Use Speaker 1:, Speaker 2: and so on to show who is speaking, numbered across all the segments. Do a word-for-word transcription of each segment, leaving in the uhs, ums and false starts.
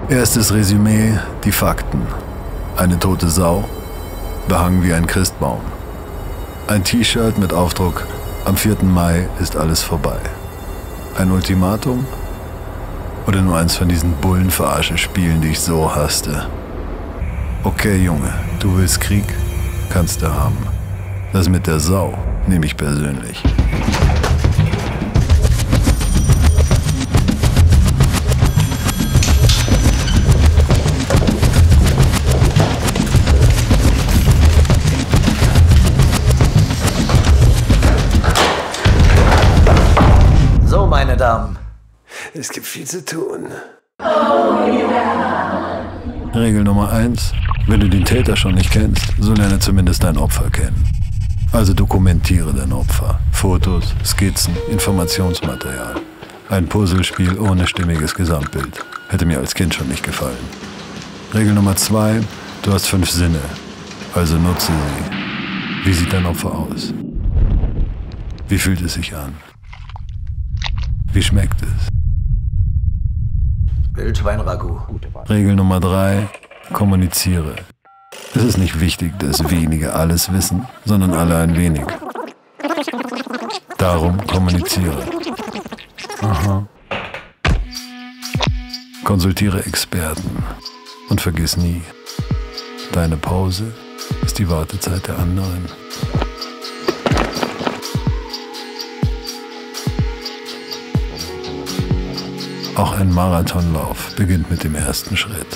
Speaker 1: Erstes Resümee, die Fakten. Eine tote Sau, behangen wie ein Christbaum. Ein T-Shirt mit Aufdruck, am vierten Mai ist alles vorbei. Ein Ultimatum? Oder nur eins von diesen Bullenverarsche-Spielen, die ich so hasste? Okay, Junge, du willst Krieg? Kannst du haben. Das mit der Sau nehme ich persönlich.
Speaker 2: So, meine Damen.
Speaker 3: Es gibt viel zu tun.
Speaker 1: Oh, yeah. Regel Nummer eins. Wenn du den Täter schon nicht kennst, so lerne zumindest dein Opfer kennen. Also dokumentiere dein Opfer. Fotos, Skizzen, Informationsmaterial. Ein Puzzlespiel ohne stimmiges Gesamtbild. Hätte mir als Kind schon nicht gefallen. Regel Nummer zwei. Du hast fünf Sinne. Also nutze sie. Wie sieht dein Opfer aus? Wie fühlt es sich an? Wie schmeckt es?
Speaker 2: Wildschwein-Ragout.
Speaker 1: Regel Nummer drei. Kommuniziere. Es ist nicht wichtig, dass wenige alles wissen, sondern alle ein wenig. Darum kommuniziere. Aha. Konsultiere Experten. Und vergiss nie, deine Pause ist die Wartezeit der anderen. Auch ein Marathonlauf beginnt mit dem ersten Schritt.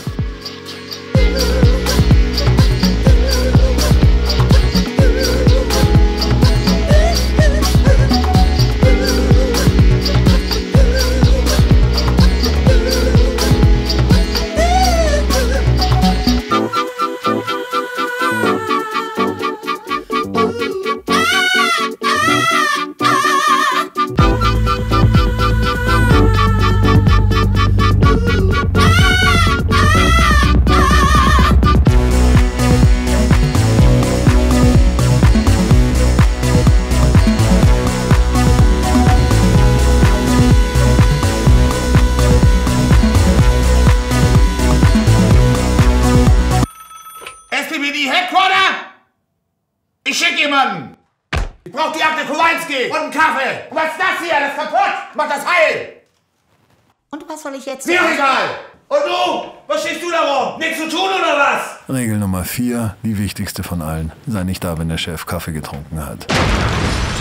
Speaker 4: S P B D Headquarter? Ich schicke jemanden. Ich brauche die Akte Kowalski und einen Kaffee. Und was ist das hier? Das ist kaputt. Mach das heil.
Speaker 5: Und was soll ich jetzt
Speaker 4: Mir
Speaker 5: machen?
Speaker 4: egal. Und du? Was stehst du da rum? Nichts zu tun oder was?
Speaker 1: Regel Nummer vier, die wichtigste von allen. Sei nicht da, wenn der Chef Kaffee getrunken hat.